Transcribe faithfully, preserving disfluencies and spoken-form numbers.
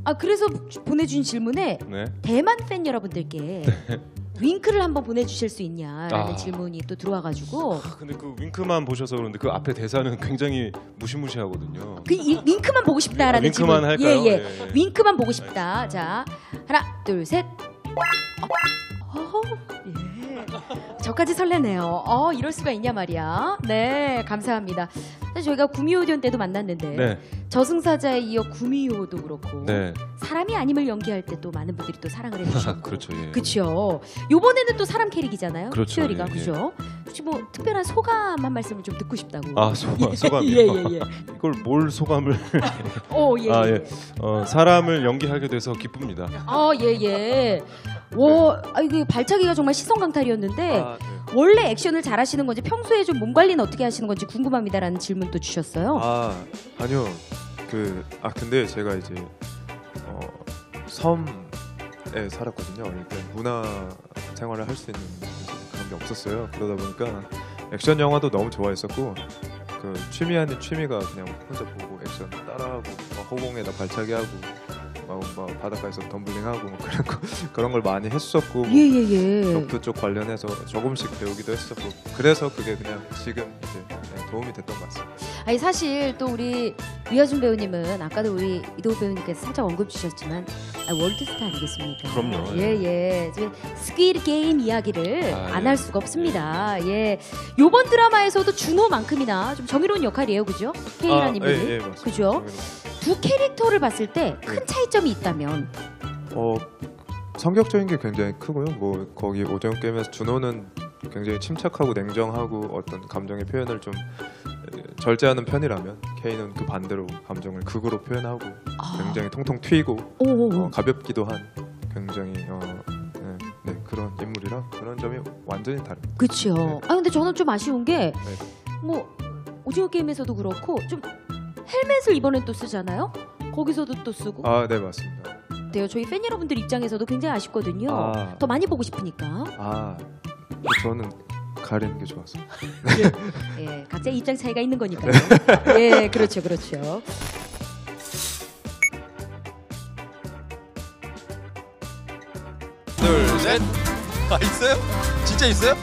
아 그래서 보내준 질문에 네. 대만 팬 여러분들께 네. 윙크를 한번 보내주실 수 있냐라는 아. 질문이 또 들어와가지고 아, 근데 그 윙크만 보셔서 그런데 그 앞에 대사는 굉장히 무시무시하거든요. 그 이, 윙크만 보고 싶다라는 아, 윙크만 질문. 할까요? 예, 예. 예, 예. 윙크만 보고 싶다. 자 하나 둘 셋. 어, 어, 예. 저까지 설레네요. 어 이럴 수가 있냐 말이야. 네 감사합니다. 사실 저희가 구미호전 때도 만났는데 네. 저승사자에 이어 구미호도 그렇고 네. 사람이 아님을 연기할 때 또 많은 분들이 또 사랑을 해주셨고 그렇죠. 예. 그렇죠. 요번에는 또 사람 캐릭이잖아요. 그렇죠. 퓨어리가 예, 예. 그죠. 혹시 뭐 특별한 소감 한 말씀을 좀 듣고 싶다고. 아 소감 소감이요. 예예예. 이걸 뭘 소감을? 오 예. 아 예. 예. 어, 사람을 연기하게 돼서 기쁩니다. 아 예예. 와, 아 이게 발차기가 정말 시선 강탈이었는데 아, 네. 원래 액션을 잘하시는 건지 평소에 좀 몸 관리는 어떻게 하시는 건지 궁금합니다라는 질문도 주셨어요. 아 아니요 그 아 근데 제가 이제 어, 섬에 살았거든요. 어릴 때 문화 생활을 할 수 있는 그런 게 없었어요. 그러다 보니까 액션 영화도 너무 좋아했었고 그 취미 아닌 취미가 그냥 혼자 보고 액션 따라하고 막 호공에다 발차기하고 막, 막 바닷가에서 덤블링하고 뭐 그런 거 그런 걸 많이 했었고 뭐 예예예. 격투 쪽 관련해서 조금씩 배우기도 했었고 그래서 그게 그냥 지금 이제 네, 도움이 됐던 것 같습니다. 아니 사실 또 우리 위아준 배우님은 아까도 우리 이도우 배우님께서 살짝 언급 주셨지만 아, 월드스타 아니겠습니까? 그럼요. 예예. 지금 스퀴드 게임 이야기를 아, 안 예. 할 수가 없습니다. 예. 요번 드라마에서도 준호만큼이나 좀 정의로운 역할이에요, 그죠? 케이라는 인물이. 예, 예, 맞습니다. 그죠? 정의로운. 두 캐릭터를 봤을 때 큰 네. 차이점이 있다면 어 성격적인 게 굉장히 크고요. 뭐 거기 오징어 게임에서 준호는 굉장히 침착하고 냉정하고 어떤 감정의 표현을 좀 절제하는 편이라면 케이는 그 반대로 감정을 극으로 표현하고 아. 굉장히 통통 튀고 오오오. 어, 가볍기도 한 굉장히 어, 네, 네, 그런 인물이라 그런 점이 완전히 다릅니다. 그렇죠. 네. 아 근데 저는 좀 아쉬운 게 뭐 오징어 게임에서도 그렇고 좀 헬멧을 이번엔 또 쓰잖아요. 거기서도 또 쓰고. 아, 네 맞습니다. 돼요. 저희 팬 여러분들 입장에서도 굉장히 아쉽거든요. 아. 더 많이 보고 싶으니까. 아, 저는 가리는 게 좋아서. 예, 각자 입장 차이가 있는 거니까요. 예, 그렇죠, 그렇죠. 둘, 셋. 아 있어요? 진짜 있어요?